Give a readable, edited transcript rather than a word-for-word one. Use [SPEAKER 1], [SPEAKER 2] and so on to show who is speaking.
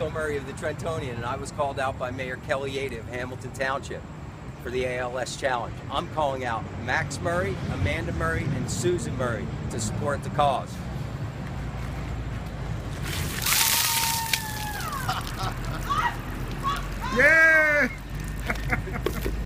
[SPEAKER 1] Murray of the Trentonian, and I was called out by Mayor Yaede of Hamilton Township for the ALS Challenge. I'm calling out Max Murray, Amanda Murray, and Susan Murray to support the cause.
[SPEAKER 2] Yeah!